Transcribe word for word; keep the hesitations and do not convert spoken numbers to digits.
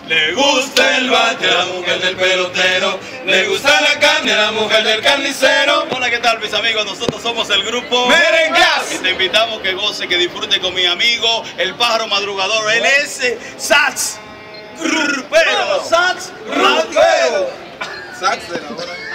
Le gusta el bate a la mujer del pelotero, le gusta la carne a la mujer del carnicero. Hola, ¿qué tal, mis amigos? Nosotros somos el grupo Merengas. Y te invitamos que goce, que disfrute con mi amigo, el pájaro madrugador. Él es Sax Grupero. Sax Grupero. Sax de la hora.